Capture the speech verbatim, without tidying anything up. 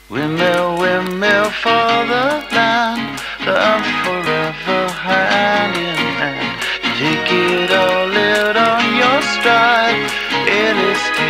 Windmill, windmill for the land, love forever hand in hand. Take it all out on your stride, realistic.